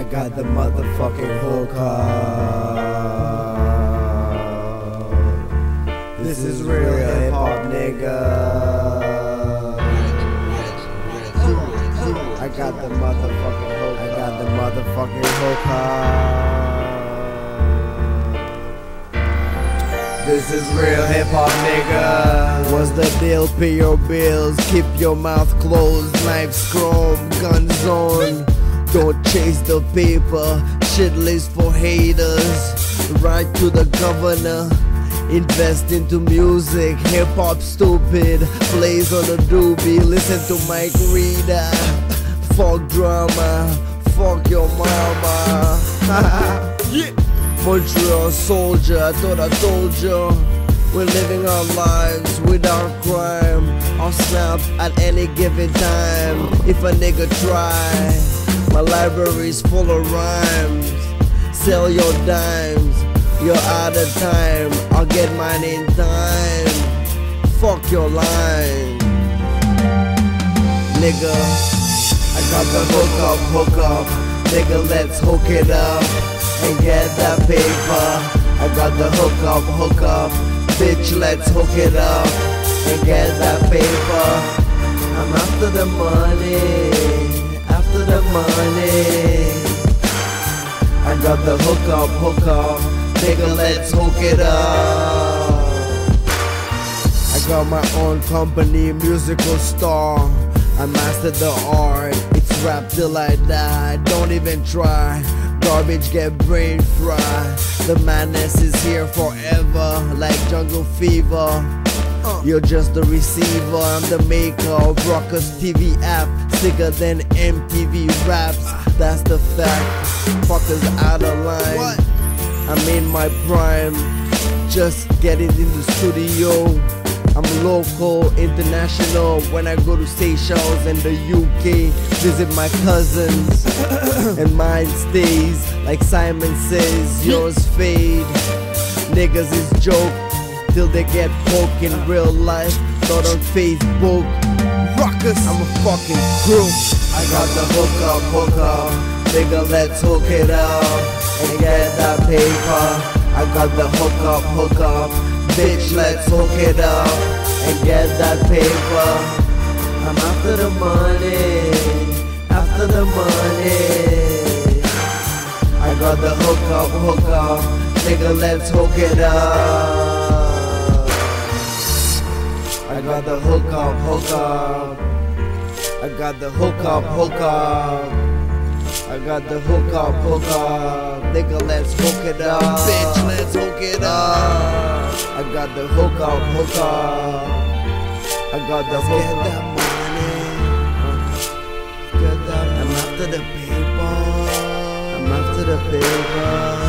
got the motherfucking hook up. This is real hip hop, nigga. I got the motherfucking hook. I got the motherfucking hook up. This is real hip hop, nigga. What's the deal? Pay your bills, keep your mouth closed. Knives chrome, guns on. Don't chase the paper, shit list for haters. Write to the governor, invest into music. Hip hop stupid, plays on the doobie. Listen to Mike Reader. Fuck drama, fuck your mama. Yeah. Montreal soldier, I thought I told you. We're living our lives without crime. I'll snap at any given time if a nigga try. My library's full of rhymes. Sell your dimes, you're out of time. I'll get mine in time. Fuck your line, nigga. I got the hook up. Nigga, let's hook it up and get that paper. I got the hook up. Bitch, let's hook it up and get that paper. I'm after the money. After the money, I got the hook up, nigga, let's hook it up. I got my own company, musical star. I mastered the art, it's rap till I die. Don't even try, garbage get brain fried. The madness is here forever, like jungle fever. You're just the receiver, I'm the maker of Rockers TV app. Sicker than MTV raps, that's the fact. Fuckers out of line, I'm in my prime. Just getting in the studio. I'm local, international. When I go to Seychelles and the UK, visit my cousins and mine stays. Like Simon says, yours fade. Niggas is joke till they get poked in real life, not on Facebook. Rockers, I'm a fucking crew. I got the hook up. Nigga, let's hook it up and get that paper. I got the hook up. Bitch, let's hook it up and get that paper. I'm after the money. After the money. I got the hook up. Nigga, let's hook it up. I got the hook up. I got the hook up. I got the hook up. Nigga, let's hook it up. Bitch, let's hook it up. I got the hook up. I got the hook up. Get that money. I'm after the paper. I'm after the paper.